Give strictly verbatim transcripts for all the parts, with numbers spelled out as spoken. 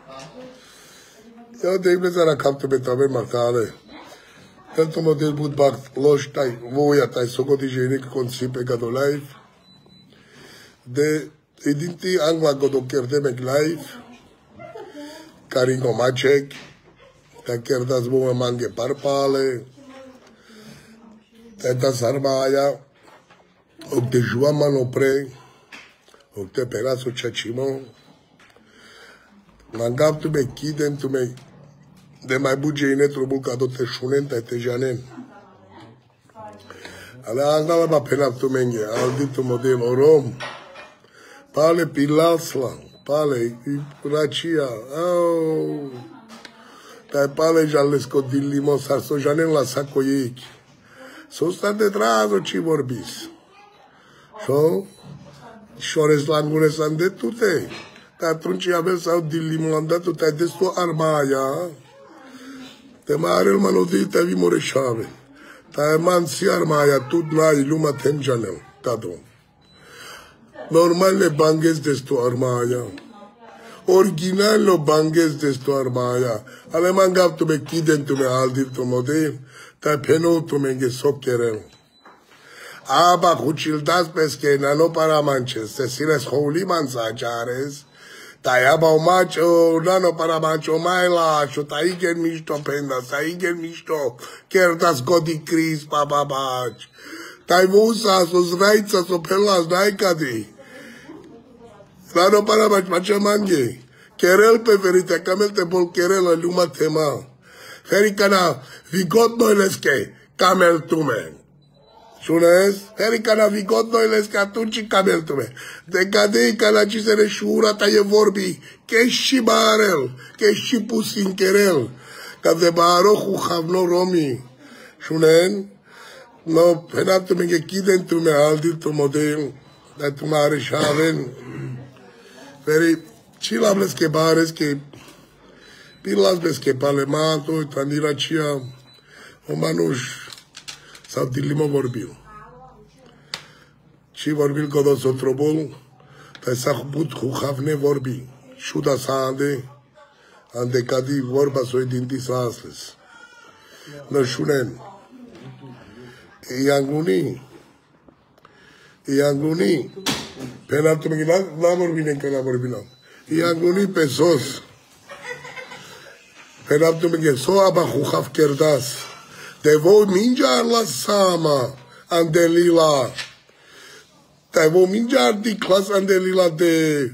Eu de impresa na capto betave martale. Tanto model bud bakt loš taj voja taj sogodiženik konci pegado live. De idinti angla godo kerdemek live. Karingo Macek. Ta kerdas voja mange parpale. Ta sarmaja. Ok te joa manopre. Ok te peraso chachimo. Mangap tu me kiden tu me de mai bugeine trobul ca dote shunen ta te janen. Ala angala ba pena tu menge al ditu model orom. Pale pilasla, pale racia. Oh. Ta pale jalesco dilimo sa so janen la sacoic. So sta detrás o ci vorbis. So șores langures ande tute. Atunci aveți sau dilimondat tu te desto armaia. Te mare il manodi te vi moreșave. Ta mansi armaia tu nai luma tenjanel. Tado. Normal le banges desto armaia. Original lo banges desto armaia. Ale mangap tu me kiden tu me aldir tu model. Ta peno tu me nge soccherel. Aba cucildas pesche nano para manches. Te sires holy mansajares. Taia ba macho, nano para macho mai lascio, tai che misto penda, tai che misto, kertas godi cris pa pa pa. Tai vusa so zraica so pelas dai cadi. Nano para macho macho mangi. Kerel pe verite camel te bol kerel luma tema. Fericana vigot noileske camel tume. Șunes? Hericana vigot noiles că atunci camel tume. De cadei ca la ci se reșura ta e vorbi. Che și barel, che și pusin kerel. Ca de baro cu havno romi. Șunen? No, penat tume che kiden tume aldi tu model. Da tu mare șaven. Feri, ci la bleske bares che pilas bleske palemato, tandira cia o manuș. Sau dilimo vorbil. Și vorbil că dos otrobol, tai sa but cu havne vorbi. Șuda sa ande, ande cadi vorba so idinti sa astăzi. No șunen. E anguni. E anguni. Penaltul mi la vorbine că la vorbina. E anguni pe sos. Penaltul mi so aba cu hav kerdas. Te vou minjar la sama andelila. Te vou minjar di clas andelila de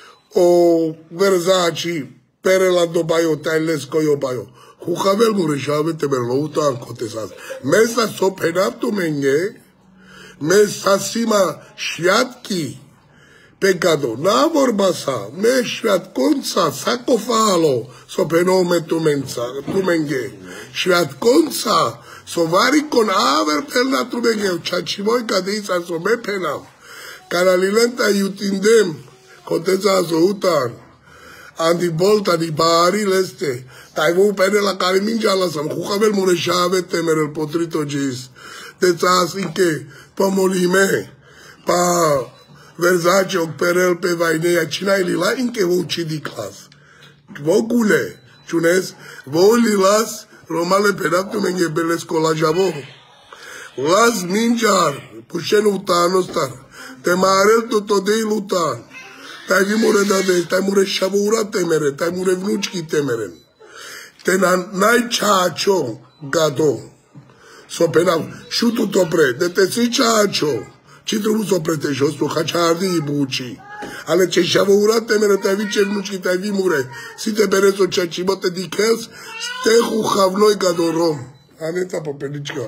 o Versace pere la dobaio te lesco yo baio. Cu havel mureșave te berlouta în cotesaz. Mesa so penaptu menge. Mesa sima șiatki. Pecado. Na vorba sa. Me șiat conța sacofalo. So penome tu mensa. Tu menge. Șiat conța. So vari con aver perna tu menge. Ceaci voi cadeița so me penam. Canalilenta iutindem. Coteza so utan. Andi bolta di bari leste. Tai vou pene la care mingea lasam. Cu havel mureșave temer el potrito gis. De țas inche pomolime. Pa Versace o perel pe vaineia. Cina lila inche vou cidi clas. Vou gule. Ciunes. Vou lilas. Romale penaptu menge belesco la javo. Las minjar. Pușen utan ostar. Te marel totodei lutan. Tai vi mure dade. Tai mure șavura temere. Tai mure vnučki temeren. Te n-ai ceacio gado. So penam. Șutu topre. De te ții ceacio. Ci trebuie să pretești tu haciardi buci. Ale ce șavura temere. Tai vi ce vnučki. Tai vi mure. Si te berezo ceaci. Bă te dikels. Stehu havnoi gado rom. Aneta popelicica.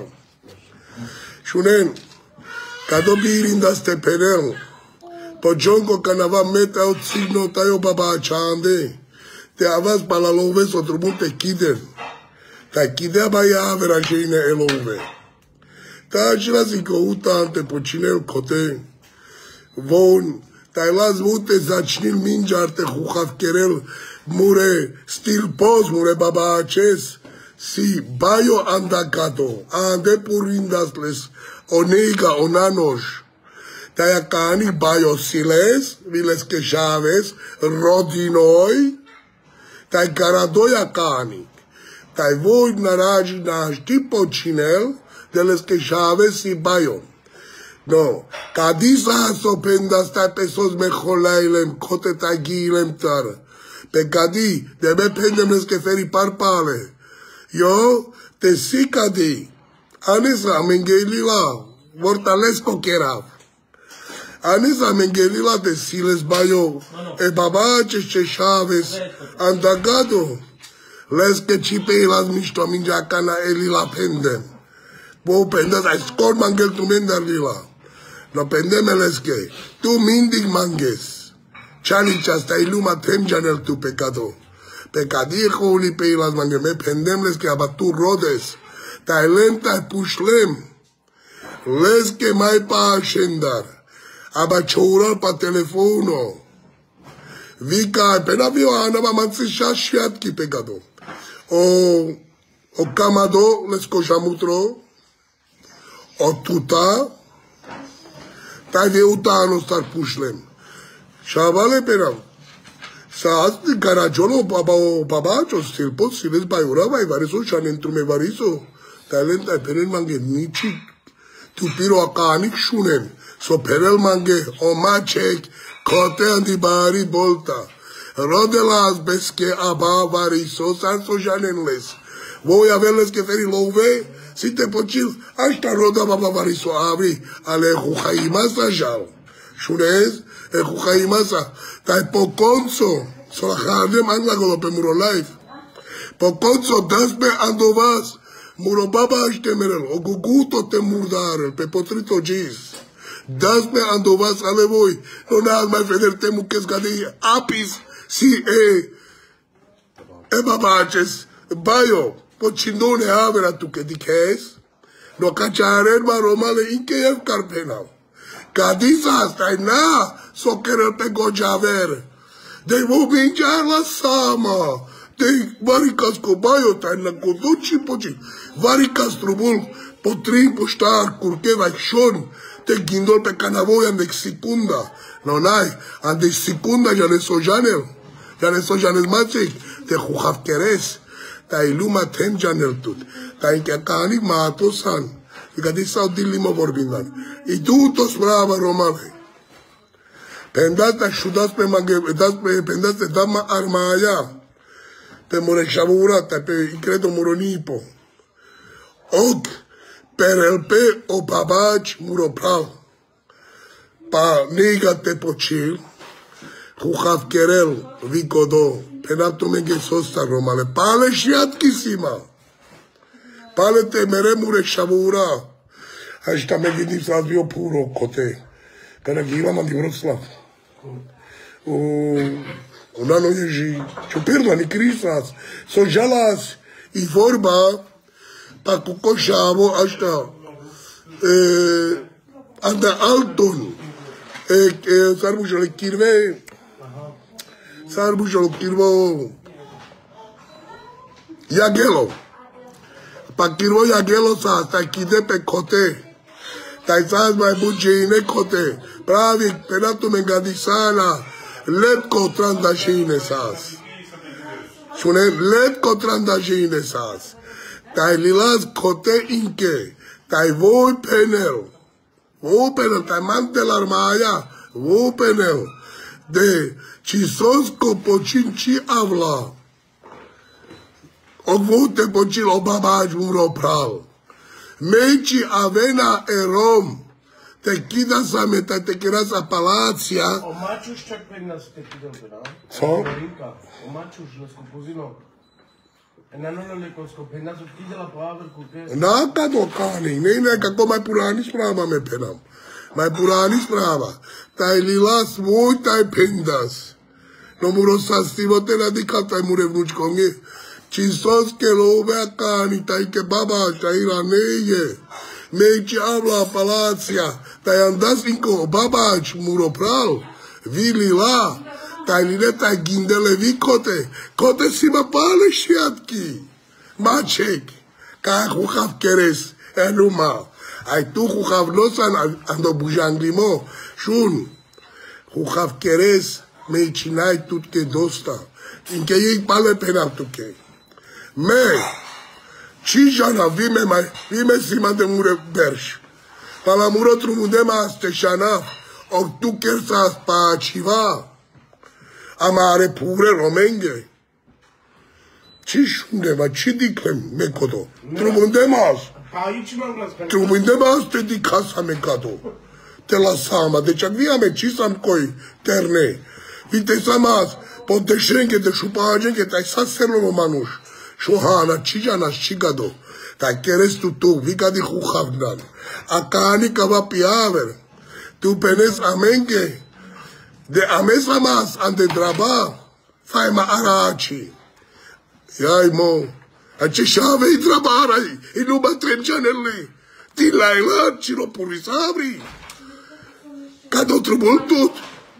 Șunen. Cado birinda ste perel. Po jonko canava meta o signo tayo baba chande. Te avas para love so trumute kiden. Ta kidea baia avera jeine elove. Ta achila zico utante po cinel cote. Von. Ta las mute zachnil minjarte huchav kerel. Mure stil pos mure baba aces. Si baio andacato. Ande purindas les. Oneiga onanos. Taia cani baio siles. Viles que chaves. Rodinoi. tai caradoia cani, tai voi naragi na ști pocinel, de les que chave si bayo. No, cadisa so pendas tai pe sos mejolailem, cote tai gilem tar. Pe cadi, de be pendem les que feri parpale. Yo, te si cadi, anesa mengelila, vortalesco cherav. Anesa mengelila de siles bayo, e babace ce chaves, andagado, les que cipe las mișto mingea cana elila pendem. Bo pendas, ai scor mangel tu mendar lila. No pendem les que, tu mindig manges. Chani chasta iluma temjanel tu pecado. Pecadir juli pe las mangel, me pendem les que abatu rodes, ta lenta pușlem, les que mai pa ascendar. Aba choural pa telefono. Vika, pena vio ana ba mansi shashiat ki pecado. O, o camado les cojamutro, o tuta, tai de uta no star pușlem. Shavale pena. Sa asti garajolo baba o baba cho stil pot siles bayura vai variso shanentru me variso. Talent ai penen mange nici tu piro akanik shunen. So perel mange o machek kote andibari bolta. Rodelas beske aba variso sanso janenles. Voi averles que feri love si te pochil hasta roda baba variso abri ale jujaimasa jal. Shunez e jujaimasa tai poconso so la jardem angla golo pe muro life. Poconso dasbe andovas muro baba ashtemerel o guguto te murdarel pe potrito gis. Dasbe andovas ale voi non ha mai veder temu kes gadi apis si e e babaches bayo pochindone avera tu che dikes no cacciare ma romale in che ev carpena cadisa stai na so querer pe gojaver de vo vinjar la sama de varicas co bayo tai na coduci poci varicas trubul potrin puștar curche vaixon te gindol pe canavoi ande secunda non ai ande secunda ja le sojanel ja le sojanel macic te juhav keres ta iluma tem janel tut ta inke cani mato san că de sau dilimo vorbindan i tu to sprava romane pendata shudas pe mange das pe pendate dama armaia pe morechavura ta pe credo moronipo ok per el pe o babac muroprav pa nega te pochil juhav kerel vikodo penapto menge sosta romale pale shiat kisima pale te mere murechavura Asta me gândim să avem puro cote. Care ghiva mă din Wrocław. Un an ježi, čo pirla ni Kristas. So žalas i vorba pa kukošavo asta. Anda Alton. Sarbužalo kirve. Sarbužalo kirvo. Jagelo. Pa kirvo Jagelo sa sta kide pe cote. Tai sas mai bugeine cote. Pravi, penato mengadisana. Letko trandashine sas. Shune letko trandashine sas. Tai lilas cote inke. Tai voi penel. Voi penel. Tai mantel armaia. Voi penel. De cisos copocin ci avla. O voi te pocil o babaj un pral. Meci avena erom. Te kida sa meta te kira sa palația. O maciuș ce pena să te kidăm pe la? Co? O maciuș le scopozino. Enanolo le scopena să kida la paver cu te. Na ka do kani, ne ne ka ko mai purani sprava me penam. Mai purani sprava. Tai lilas voi tai pendas. No muro sa stivo te la dica tai mure vnuci konge. Cisos che lo vea cani tai che baba tai la neie. Meci avla palația, tai andas inco babaci muropral, vili la, tai line tai gindele vi cote, cote si mă pale și atki, macek, ca huhav keres, enuma, ai tu huhav nosan ando bujanglimo, shun, huhav keres, meci nai tut che dosta, încheiei pale penal tu che. Me, ci jana vime mai, vime sima de mure berș. Pala muro trumundema aste shana, o tu kersa pa civa. Amare pure romenge. Ci shundema, ci diclem mecodo. Trumundemas. Aici m-am glasat. Trumundemas te di casa mecato. Te la sama, deci avviame ci sam coi terne. Vite samas, ponte schenke de shupagen che tai sasselo romanush. Shohana chijana chigado. Tai keres tu tu, vika di khuhavnan. Akani kava piaver. Tu penes amenge. De amesamas ande draba. Faima arachi. Yai mo. Ace shave i trabarai. I nu batrem janelli. Ti laila ciro purisabri. Cado trubul tot.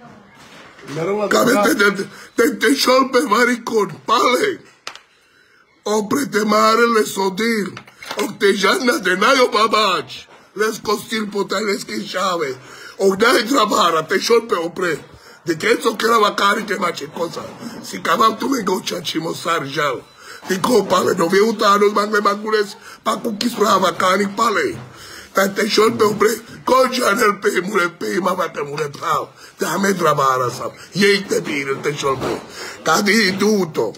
Care te, te, te șol pe maricon, pale. Opre te marele sodir. O te janna de nai o babaci. Les costil potales che șave. O dai trabara, te șol pe opre. De che so che era vacari che ma ce cosa. Si cavam tu me goccia ci mosar jal. Dico pale, no vi utano, ma me mangules, pa cu chi sprava cani pale. Te șol pe opre, coccia nel pe mure pe, ma va te mure plau. Te ame trabara sam. Ei te bine, te șol pe. Cadi tutto.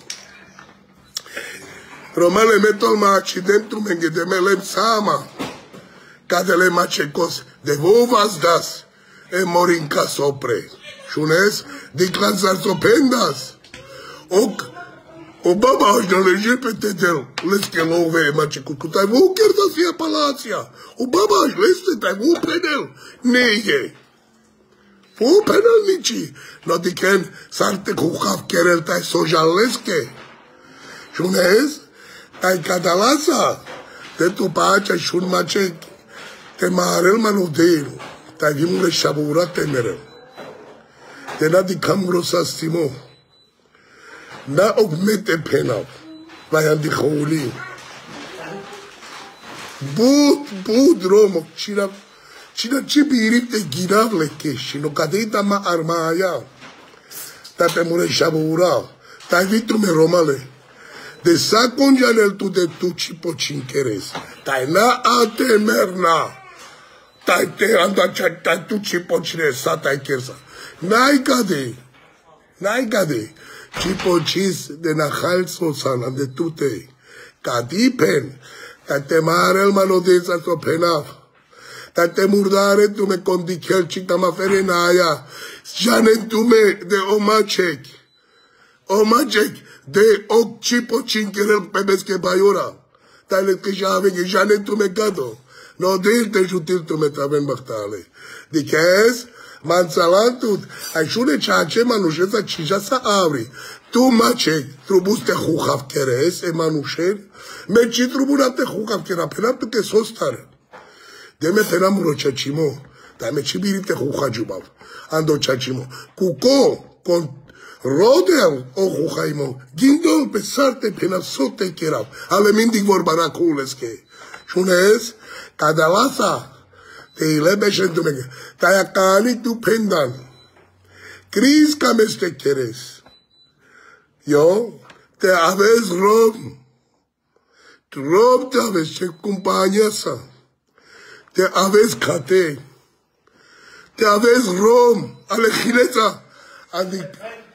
Romele metol ma accidentul menge de melem sama. Cadele ma ce cos. De vovas das. E morinca sopre. Șunes? Diclanzar sopendas. Ok. O baba aș de lege pe tedel. Leske love ma ce cu tai vu chiar da sia palația. O baba aș leste tai vu penel. Neie. Fu penel nici. No diken sarte cu haf kerel tai sojaleske. Șunes? Tai cadalasa. Te tu pace și un mace. Te marel manudel. Tai vimule shabura temere. Te na dicam grosastimo. Na ogmete penal. Vai andi kholi. Bud bud romo cina cina ci birip te girarle keshi no cadeta ma armaia. Ta te mure shabura. Tai vitru me romale. De sa conjanel tu de tu ci pocincheres. Tai na ate merna. Tai te anda tai tu ci pocine sa tai kersa. N-ai cade. N-ai cade. Ci pocis de nahal sosan de tute. Cadipen. Tai te marel manodeza so penaf. Tai te murdare tu me condichel ci tama ferenaia. Janen tu me de omacek. Omacek. De oc ci pocincherel pebeske baiora. Tale che già avenge già ne tu mercato. No dirte jutil tu metaven bachtale. Di kes manzalantut ai shune chache manusheza chijasa avri. Tu mache trubuste khukhaf keres e manusher. Me chi trubunate khukhaf kera pena tu ke sostar. De me pena muro chachimo. Da me chi birite khukhajubav. Ando chachimo. Kuko con Rodel, o Juhaimo, gindol pesarte penasote kerav, ale mindig vorba kuleske. Șunes, cadalasa, te ilebeșen tu mege, taiacani tu pendan, cris cam este keres. Yo, te aveți rob, rob te aveți ce compania sa, te aveți cate, te aveți rom, ale chileța, adică,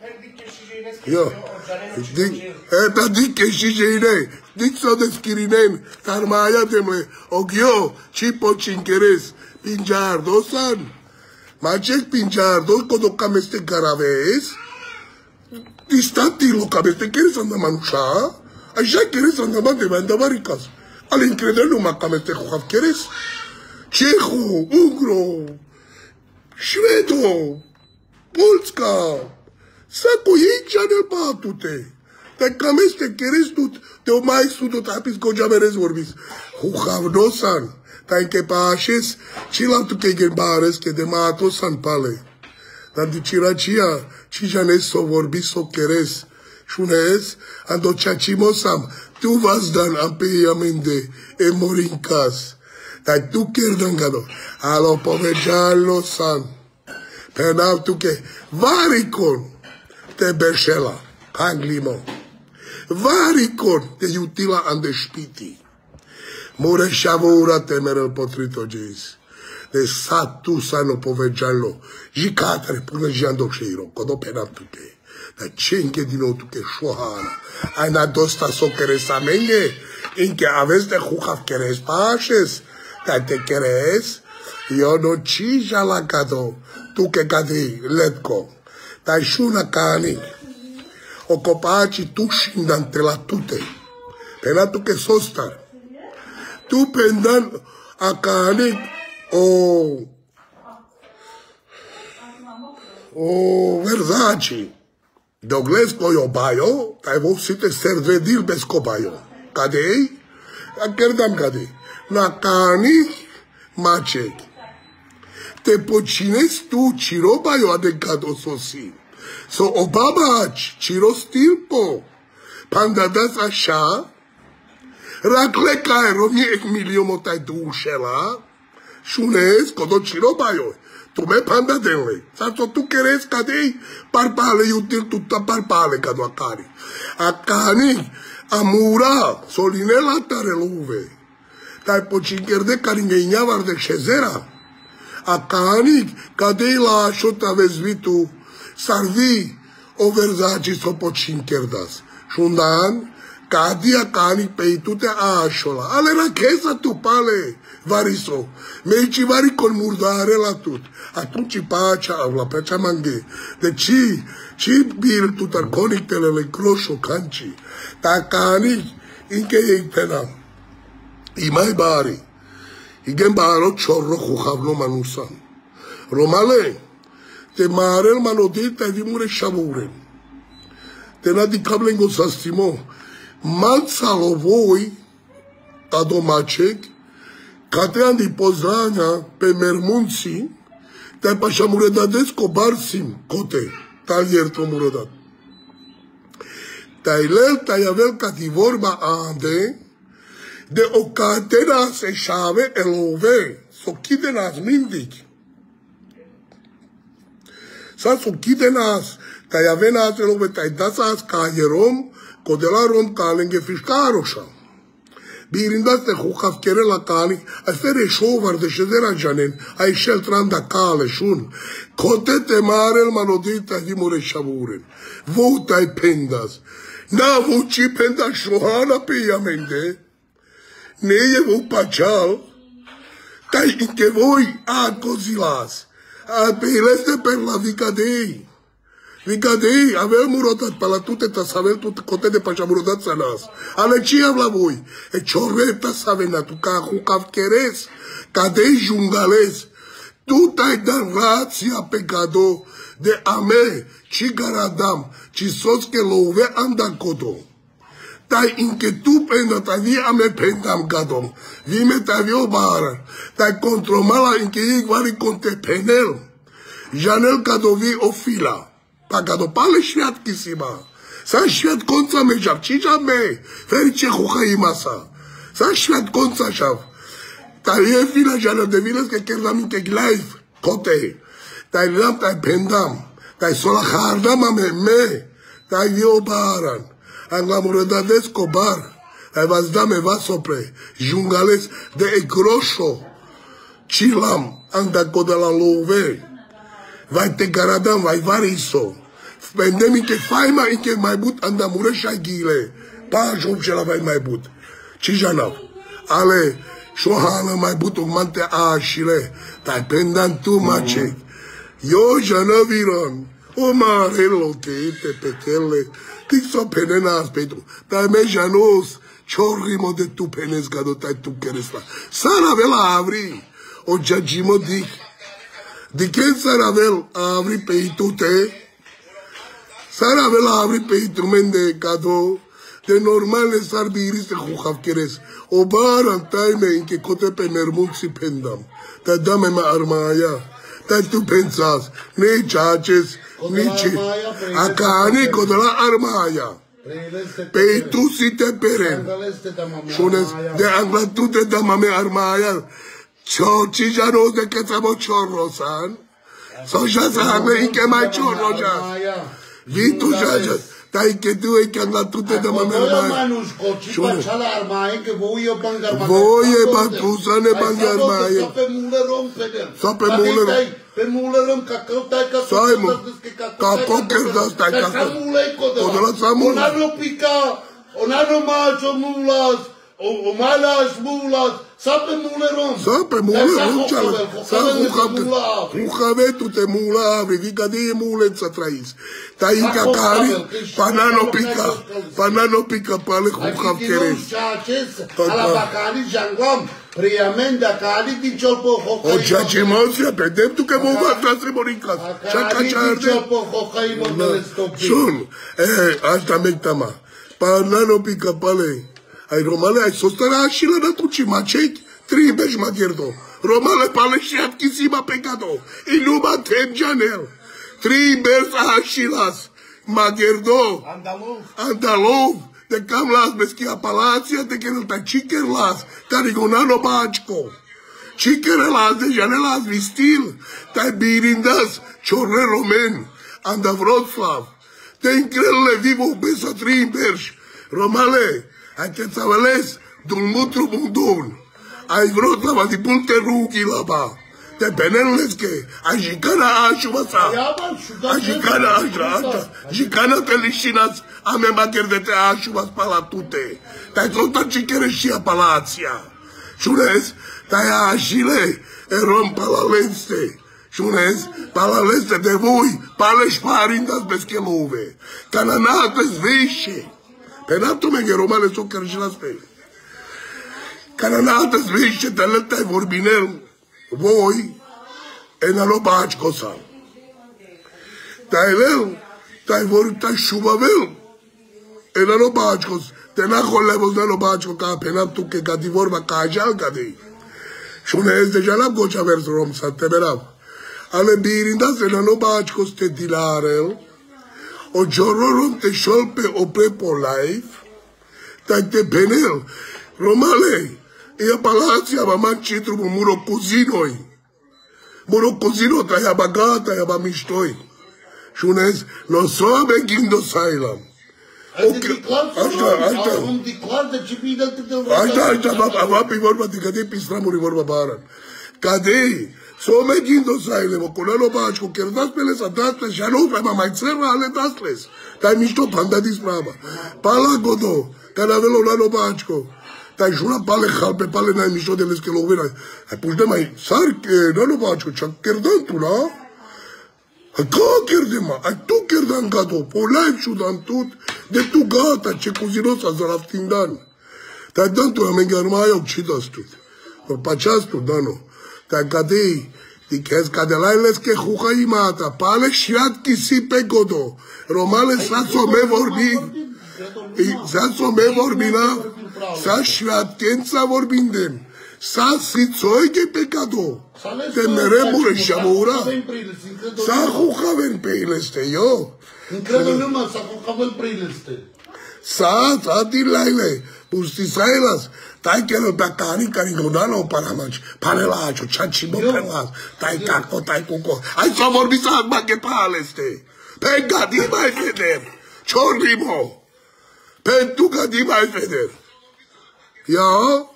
Yo, dic, eta dic che și jeine, dic so descrinen, tarmaia temle, ogio, ci pocincheres, pinjardo san, ma ce pinjardo, codo cam este garaves, distatilo cam este keres andamanusha, așa keres andaman de mandavaricas, al increderlu ma cam este huaf keres, cehu, ugro, șvedo, polska, Saco ei janel patute. Te cam este keres tut, te o mai sudot apis gojamerez vorbis. Huhavdosan, ta înche pașes, ci la tu ke gerbares ke de matosan pale. Dar de ciracia, ci janes so vorbis so keres. Șunes, ando chachimosam, tu vas dan ampeamende e morincas. Dar tu kerdangado, alo povejallo san. Penal tu ke varicon. Te beșela. Hanglimo. Varicon te iutila ande špiti. More šavura temerel potritođis. De sad tu sano povedžalo. Žikatare pune žando šeiro. Kodo penam tuke. Da čenke dino tuke šohana. Aj na dosta so keres amenge. Inke aves de juhav keres pašes. Da te keres. Yo no čiža la kado. Tuke kadi letko. Da šuna kani. O copaci tu scindan te la tute. Pena tu che sostar. Tu pendan a cane o o Versace. Doglesco io baio, tai vo site servedil besco baio. Cadei? A cerdam cadei. Na cani macek. Te pocines tu ciro baio adecato sosi. So obabaci, ciros tilpo, pandadas așa, rakle caero mi ek milio motai dușela, șunez, codo ciro baio, tu me pandadenle, sato tu queres cadei, parpale iutil tutta parpale cado acari, acani, amura, solinela tare luve, tai pocincerde caringhenia varde șezera, acani, cadei la șota vezvitu, Sarvi o Versace so pocinkerdas. Shundan, cadia cani peitute ashola. Ale rachesa tu pale, variso. Meici vari col murdare la tut. Atunci pacea, la pacea manghe. De ci, ci bil tutar conictele le croșo canci. Ta cani, inche ei pena. I mai bari. Igen baro chorro juhavlo manusan. Romale. Te marel manodit te dimure shavure. Te na di kablengo sastimo. Malsalo voi ta domacek. Kate andi pozrania pe mermunci. Te pa shamuredades kobarsim kote. Tal yerto muredat. Ta ilel ta yavel kati vorba ande. De o catena se shave elove. So kidenas mindik. Sa su kidenas, ta yavenas elove ta idasas kajerom, kodela rom kalenge fiškaroša. Birindas te hukav kere la kani, a fere šovar de šezera janen, a išel tranda kale šun. Kote te marel manodita dimure shavuren. Vo tai pendas. Na vo ci pendas shohana peyamende. Neye vo pachal. Tai inke voi a kozilas. A peileste per la vicadei. Vicadei, avel murotat palatute ta savel tu cote de pacha murotat sanas. Ale ci avla voi. E ciorreta savena tu ca hukav keres. Cadei jungales. Tu tai dan rația pecado de ame ci garadam ci sos che love anda codo. Tai inche tu penda ta vi ame pendam gadom. Vi me ta vi obara. Tai contromala inche i vari conte penel. Janel cadovi o fila. Pagado pale świat kisima. Sa świat konca me jav. Ci jav me. Ferice chuchaima sa. Sa świat konca jav. Ta e fila janel de viles que kerdam inche glaiv. Kote. Tai lam tai pendam. Tai sola hardam ame me. Tai vi obaran. Ang la muredades cobar. Tai vas dame va sopre. Jungales de e grosso. Cilam. Anda coda la love. Vai te garadam, vai variso. Pendem inche faima inche mai but anda mureșa ghile. Pa job ce la vai mai but. Ci janav. Ale șohană mai but o mante așile. Tai pendan tu macek. Yo janaviran. O mare lochete petele. Tic so penenas petru. Tai me janos. Ciorrimo de tu penes gado tai tu keresla. Sara vela avri. O jajimo dik. De când Saravel a avut pe itute, Saravel a avut pe instrumente cadou, de normale s-ar biriste cu havkeres. O bar în taime în că cote pe mermunți pendam. Te dame ma armaia. Te tu pensas, nici aces, nici acani cote la armaia. Pe tu si te peren. Șunes, de anglatute da mame armaia. Ciò ci già non è che siamo ciorro, san? So già sangue in che mai ciorro già. Vitu già già. Tai che tu e che andato tutte da mamma. Voi e Batusa ne bangarmai. Sape mule rom pedem. Sape mule. Pe mule rom cacao tai ca. Sai mu. Caco che da stai caco. Odela samule. Onano pica. Onano macho mulas. O malas mulas. Sape mule rom. Sape mule rom chala. Sape mule. Uchave tu te mula, vivica di mule sa trais. Tai cacari, panano pica. Panano pica pale uchav keres. Ala bacari jangom. Priamenda cali di ciolpo hokai. O già ci mostra, pedem tu che muova a tremoricas. Ciaca ciarde. Sun, eh, alta mentama. Panano pica pale. Ai romale ai sostara și la natuci macei, tribeș magherdo. Romale pale și apchisima pecado. Iluma tem janel. Tribeș așilas. Magherdo. Andaluz. Andaluz. De cam las meschia palația, de că ta ciker las, carigonano bačko. Ciker las, de jane las vistil, ta birindas, ciorre romen, anda Wrocław. Te increle vivo besa trimberș. Romale, ai te țavăles, dun mutru bundun. Ai Wrocław, adi pulte rugi la ba. Te penelesche, ai jicana așu masa. Ai jicana așu, jicana te lișinas. Ame magher de te așu mas palatute. Tai conta cicere și a palația. Șunez, tai așile, erom palaleste. Șunez, palaleste de voi, paleș parindas bescheluve. Cananate zvișe. Penatu menge romale so cărjilas pe. Cananate zvișe, te lătai vorbinel. Voi, en alo bačko sam. Tai lel, tai vor, tai šubavel. En alo bačko, te nakon levos de alo bačko, ka penam tu ke gadi vorba kajal gadi. Šune ez de jalab goča vers rom sa te berav. Ale birindas en alo bačko te dilarel. O jorro rom te šolpe opre po life. Tai te benel. Romale, e palația va man citru mu muro cozinoi. Muro cozino ta ya bagata ya ba miștoi. Șunez, no sobe gindo sailam. Asta, asta. Asta, asta, va pe vorba de cade pistramuri vorba baran. Cade, sobe gindo sailam, o colelo bačko, ker das pele sa dasles, ja nu pe mai țerva ale dasles. Tai mișto panda disprava. Pala godo, canavelo lano bačko. Tai juna pale halpe pale na mișto de les que lo vera. Ai pus de mai sar que no lo bačko, čak kerdan tu la. Ca kerdema, ai tu kerdan gato, polai čudan tut, de tu gata, ce cuzino sa zaraftindan. Tai dan tu amenga numai au citas tut. Por pachas tu dano. Tai cadei, di kes cadelailes que juca imata, pale shiat kisi pe godo. Romale sa so me vorbi. Sa so me vorbina. Sa șviatența vorbindem. Sa sițoi de pecado. Te meremure șamura. Sa jucaven pe ileste, yo. Încredă numai sa jucaven pe ileste. Sa, sa dilaile. Pustisailas. Tai che lo bacani carigonano paramaci. Panelacio, ciacimo pelas. Tai caco, tai cuco. Ai să vorbi sa ma che paleste. Pe gadi mai vedem. Ciorrimo. Pentru gadi mai vedem. Ja,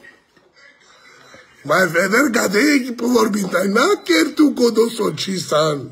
mai veder gadei pe vorbintai, na chiar tu codoso cisan.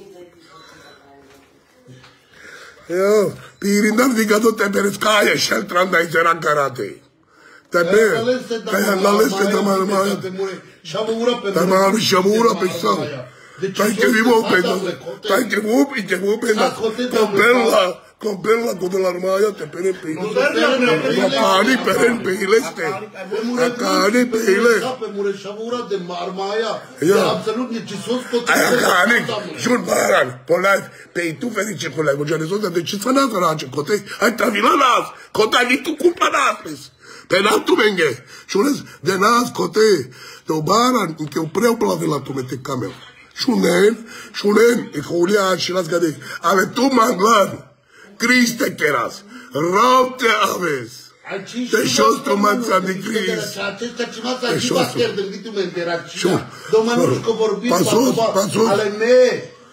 Ja, pirindam digado te perescaia și al trandai zera karate. Te be, te analeste de marmai. Tamar shamura pe sau. Tai che vivo pe, tai che vivo pe, che vivo pe, compella. Compella con dell'armaia te per il pelo. Ma cani per il pelo ste. Ma cani per il. Mure shavura de armaia. Absolut nici sos pot. Ai cani, jur baran. Polai, pe tu felice con la voce de de ce sana race cote. Ai travilanas, cote ni tu cumpanas. Pe na tu menge. Șunez de nas cote. Do baran che un preu pla de la tu mete camel. Șunen, șunen, e colia și las gade. Ale tu manglan. Criste keras, ropte aves. Te șosto manța de Crist. Te șosto. Pasos, pasos. Ale me,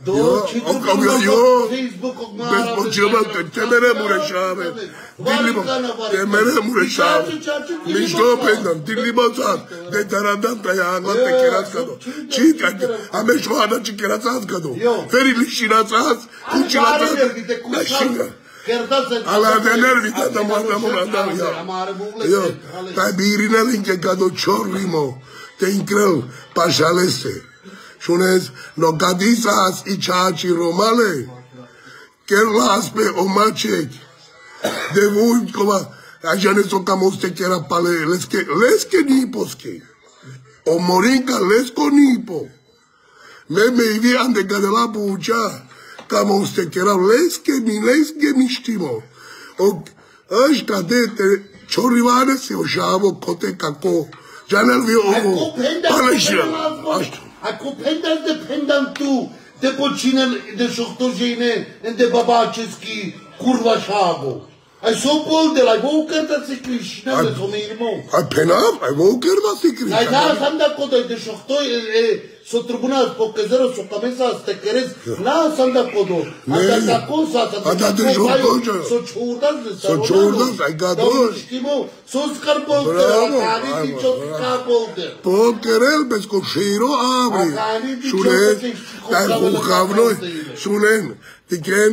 Do, ci tu io Facebook bezpočevam, te mene murešave. Te mene murešave. Ništo pendam, ti libozat, de taradam tajanga te kiraskado. Čita, a me švana či kiraskado. Feri lišinacas, kučinacas, našina. Ala de nervi da manda manda ya. Yo, ta birina linke kado chorrimo. Te increl pașalese. Șunezi, no gadisas i ceaci romale. Chiar las pe omacek. De voi, cova, așa ne so cam oste chiar pale, leske, leske niposki. O morinca lesko nipo. Me me ivi ande gadela bucea. Cam oste chiar leske mi leske mi știmo. O, ăștia de te ciorivane se o șavo cote caco. Já não viu o Palestina. Acum pendant de pendant tu, de pocine de șoctojine, de babaceschi, curva șago. Ai so bol de la vou canta se Krishna de so mirmo. Ai penam, ai vou canta se Krishna. Ai da sanda codo de șoctoi so tribunal porque zero so camisa te queres la sanda codo. Anda da cosa anda de șoctoi. So churdas de so churdas ai gados. Știmo, so scarbol de cari di ciocca bolde. Po querel pesco shiro abre. Shule, dai bucavno, shulen. Tiken,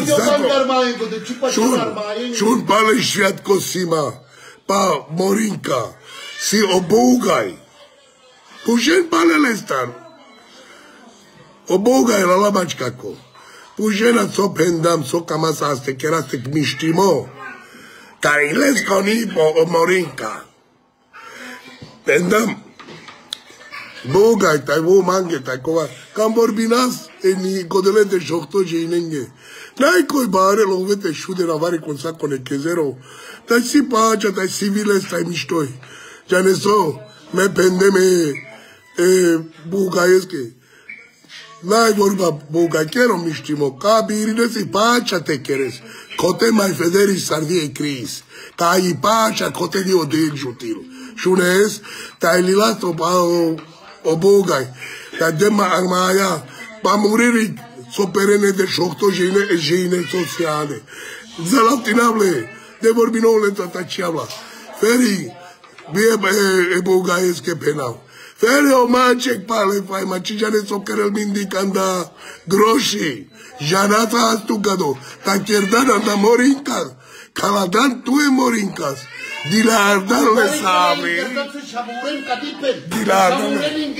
šun pale švjatko sima, pa morinka, si obougaj. Pušen pale lestan. Obougaj la lamačkako. Pušena co pendam, so kamasaste, keraste kmištimo. Tari lesko nipo o morinka. Pendam. Bogai, tai vo mange, tai cova. Cam vorbinas în codelete șoctoje inenge. N-ai coi bare, lo vete șude la vari con sa con echezero. Tai si pacea, tai civile, stai miștoi. Ja ne so, me pendeme e bugaesche. N-ai vorba buga, chiar o miștimo. Ca birine si pacea te cheres. Cote mai federi sarvie cris. Ca ai pacea, cote di odel jutil. Șunes, tai lilat o o bogai, dar de maia, pa muriri so perene de șocto jine jine sociale. Zalatinable, de vorbinole tata ciavla. Feri, bie e bogaesche penau. Feri o macek pale fai, ma ci jane so kerel mindicanda groși. Janata astugado, ta chierdana da morinca. Caladan tu e morincas. Dilardan le sabe. Dilardan.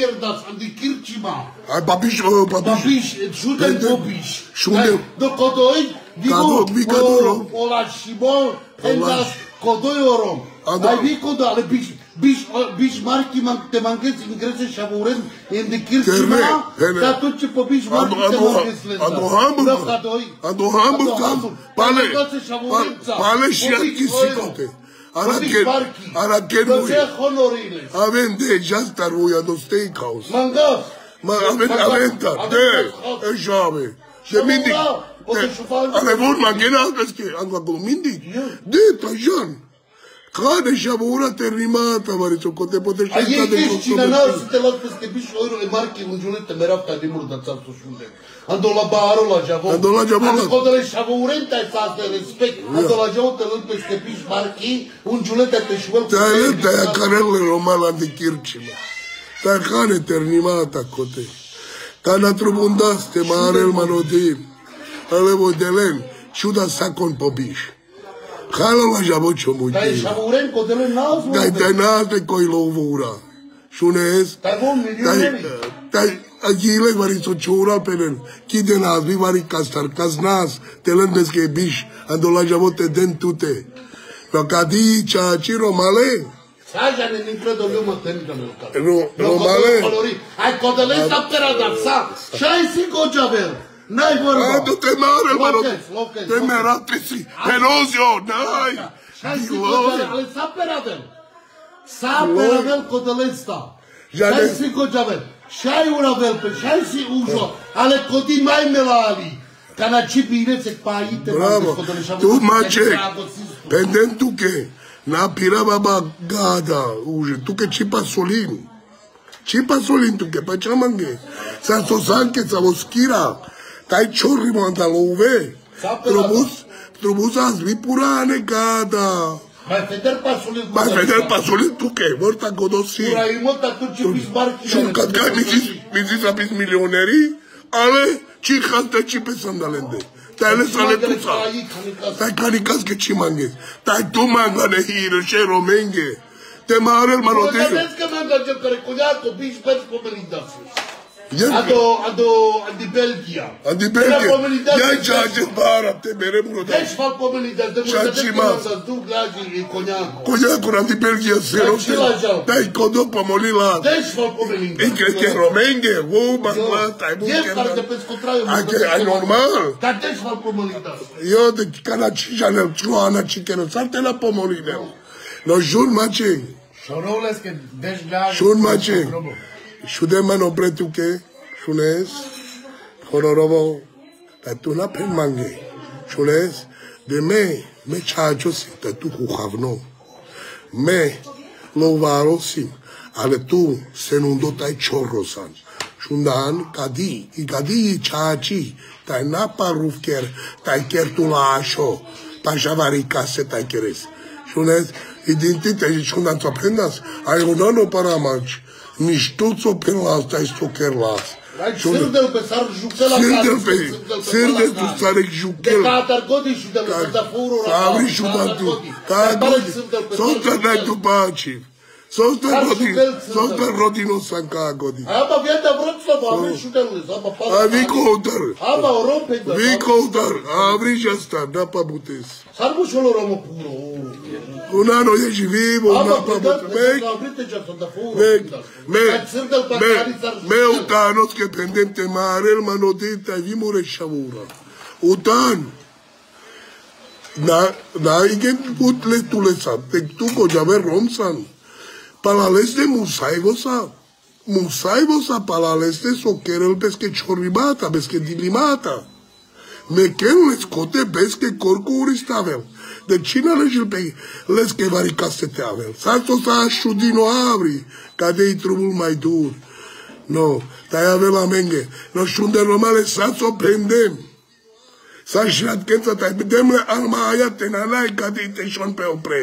Ai babiș, babiș. Babiș, șudel babiș. Șudel. Do codoi, digo, Micadoro. Ola șibon, endas codoi orom. Ai vi codo, ale biș, biș, biș marchi te mancheți în grece șavuren, în de kirchima, că atunci pe biș marchi te mancheți lenta. Ado hambur. Ado hambur. Pale, pale și archisicote. Araken mui. Avem de jastar uia do steakhouse. Mangaf. Ma avem aventa. De, e jame. De mindi. Ale bun magena că anga cu mindi. De tajan. Care șabura terminată, marițo, cote poate și asta de lucru. Ai cine n-au să te las peste bișul euro e marchi un giulete merapta de mult de țară șunde. Ando la baro la javo. Ando la javo. Ando codele șaburenta e să de respect. Ando la javo te lăs peste biș marchi un giulete te șuel. Te-ai te-ai carele romana de kirchima. Te-ai care terminată, cote. Ca natrubundaste mare el manotim. Ale vodelen, ciuda sacon pobiș. Halo la jabo chomuti. Dai shavuren codele nas. Dai dai nas de coilovura. Șunezi? Dai vom milioneri. Dai agile vari so chura pelen. Ki de nas vi vari castar casnas. Te lândes că biș. Ando la jabo te den tute. Lo cadi cha chiro male. Saja ne incredo lume tempo. No, no male. Ai codele sta per adapsa. Shai si gojaver. N-ai vorba. Ah, tu te mare, mano. Te merate si. Penosio, n-ai. Ale saperavel. Saperavel codelesta. Shai si gojavel. Shai uravel pe, shai si ujo. Ale codi mai melali. Cana ci bine se paite. Bravo. Tu mace. Pendem tu che. Na pira baba gada. Uje. Tu che ci pasolin. Ci pasolin tu che. Pa ce mangue. Sa sosanche, sa voschira. Tai ciorri mandalove. Trobus, trobus azli purane gada. Mai feder pasolit. Mai feder pasolit tu che? Vorta godosi. Pura imota tu ci bisbarchi. Shun kad kad mi zis mi zis apis milioneri, ale ci khante ci pesandalende. Tai le sale tuța. Tai canikas che ci manges. Tai tu mangane hiro she romenge. Te marel manote. Vezi că mi-am dat eu care coniaco, bici pe pomelindați. Ado, ado, adi Belgia. Adi Belgia. Ia ce bara te mere muno da. Deci fac pomelindați, de multe de când să duc la coniaco. Coniaco adi Belgia zero. Dai codo pomolila. Deci fac pomelindați. Încă che romenge, wo bangla, tai bu. E parte pe scotraio. Ai normal. Dar deci fac pomelindați. Io de kana ci janel chuana ci che non sarte la pomolina. No jur mace. Șoroles că deci la. Jur mace. Shude mano pretuke, shunes, hororobo, tatuna penmange, shunes, de me, me chachosi, tatu huhavno, me lovarosim, ale tu senundo tai chorrosan, shundan kadi, i kadi chachi, tai napa rufker, tai kertula asho, tai javaricase tai keres, shunes, identite shundan toprendas, ai unano para manchi. Nici toți o pe la asta este o cherlas. Sârdel pe sar jucel la Sârdel pe Sârdel tu sare jucel. Ca targodi și de la furul la. Abri și tu. Ca godi. Sota dai tu paci. Sota rodi. Sota rodi no sanca godi. Aba vieta vrățla, abri și de la aba pa. Abi coudar. Aba rompe. Vi coudar. Abri și asta, da pa butes. Sarbu solo romo puro. Un anno ești vivo, una pa butes. Me, me, me, me utanos che pendente mare il manodita e vimure shavura. Utan. Na, na igen put le tu le sa. Te tu ko javer romsan. Palales de musaivosa. Musaivosa palales de socherel pesche chorribata, pesche dilimata. Me ken le scote pesche corcu uristavel. De cine ležil pe leske varicaste te avel. Sato sa šudino avri, cade i trubul mai dur. No, tai avela menge. No šunde normale sato pendem. Sa șrat kența tai demle alma aia te nanai cade i te șon pe opre.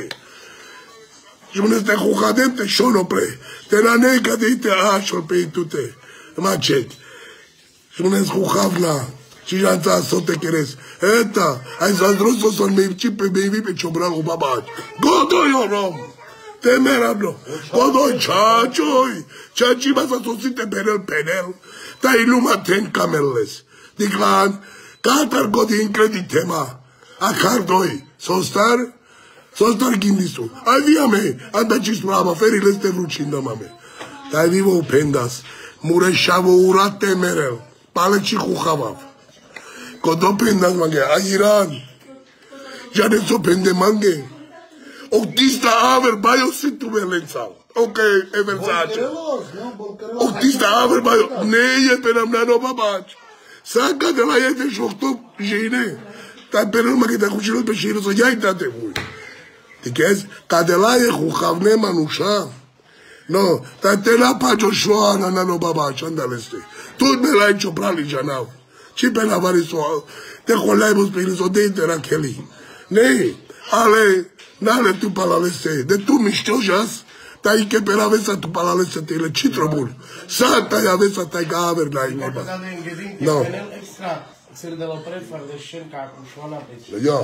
Šune te huhadem te șon opre. Te nanai cade i te așol pe itute. Macet. Šune huhavna. Și janța să te cheres. Eta, ai zandros să son mei ci pe mei pe ciobra o babat. Godo yo rom. Te merabno. Godo chachoi. Chachi ba să sosite penel penel. Ta iluma ten camelles. Diclan, catar godi increditema. Acardoi. Sostar? Sostar gindisu. Avia me, anda ci sprava ferile ste vrucinda mame. Ta vivo pendas. Mureșavo urate merel. Pale ci cu havav. Codo pendas mange, a Iran. Ya ne so pende mange. Octista aver baio si tu velenza. Ok, e versace. Octista aver baio. Neie penam nano babaci. Saca de la iete șocto jine. Ta penam mange ta cucino pe șiro să iai tate vui. Dichez, ca de la e cu havne manușa. No, ta te la pacio șoana nano babaci, andaleste. Tot me la cioprali janav. Și pe la variso, te colai pe riso de interakeli. Nei, ale, nale tu palalese, de tu miștojas, tai che per avesa tu palalese te le citrobul. Santa e avesa tai ca aver la ineba. No. Ser de la prefar de șenca cu șoana pe. Jo.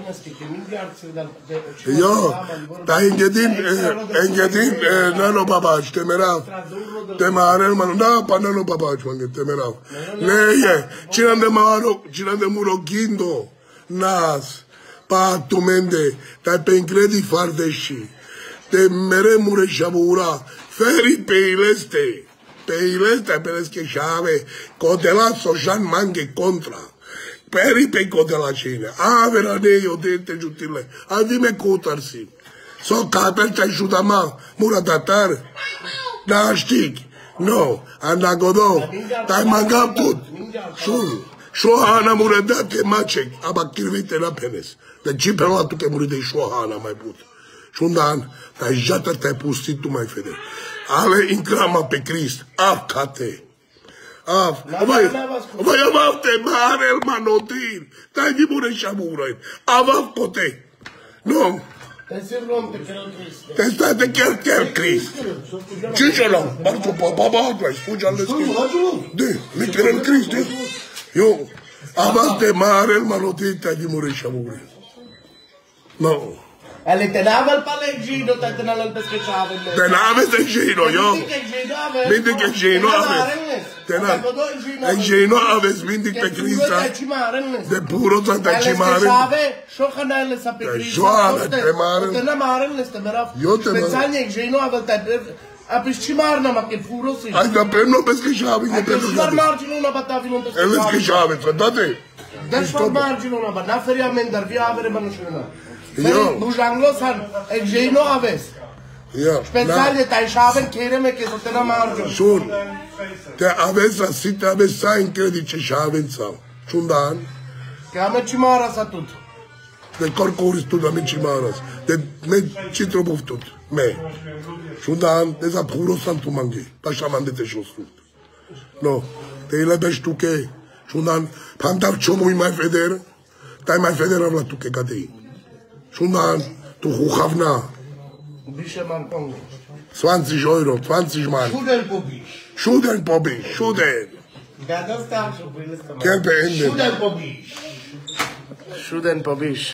Jo, ta ingedin, ingedin, nano babaci, te merav. Te marel mano, na, pa nano babaci, manche, te merav. Leie, cine de maro, cine de muro gindo, nas, pa tu mende, tai pe incredi fardeși. Te mere mure shavura, feri pe ileste. Pe ileste peresche șave, codela sojan manche contra. Peri pe codela cine. Avera nei odente giutile. Adime cutarsi. So capel te judama, mura tatar. Da știg. No, anagodo. Tai mangam tut. Shul. Shohana muredate macek. Aba kirvite la penes. De ce pe la tu che muri de shohana mai put. Shundan, tai jata te pustit tu mai fede. Ale intrama pe Crist. Apcate. Af, aber aber ja warte, Marel Manotin, dai di pure sciamure. Avav kote. No. Te state chiar chiar Chris. Ce ce la? Marco papa baba, sfugi alle schive. De, mi teren Chris, de. Io avate Marel Manotin, dai di pure sciamure. No. Ele tenava il palleggino, te tenava il pescecciavo. Tenava il gino, io. Vedi che gino ave. Tenava. Il gino ave, vedi che Crista. De puro tanta cimare. Pescecciave, șocanele sa pe Crista. Joana, te mare. Te namare, este merav. Io te mare. Spețania il gino ave, te a pescimarna, ma che puro si. Hai da per non pescecciavi, che per non margine una battavi non pescecciavi. E le pescecciavi, trattate. Deci for margine una battavi, na feria mendar via avere manușina. Io Bujanglos han egino aves. Io. Speziale tai schaben kereme che so tena margio. Schon. Der aves sit aves sein credice schaben sa. Schon dan. Che ame cimara sa tut. De corcoris tu da me cimaras. De me citro buftut. Me. Schon dan, de sa puro santu mangi. Pa shamande te shostut. No. Te ile beş tuke. Schon dan pantav chomu mai feder. Tai mai feder avla tuke gadei. Schon tu Huchavna. zwanzig Euro, zwanzig Mann. Schuden Pobisch. Schuden Pobisch, Schuden. Da das da schon will es. Gern beendet. Schuden Pobisch. Schuden Pobisch.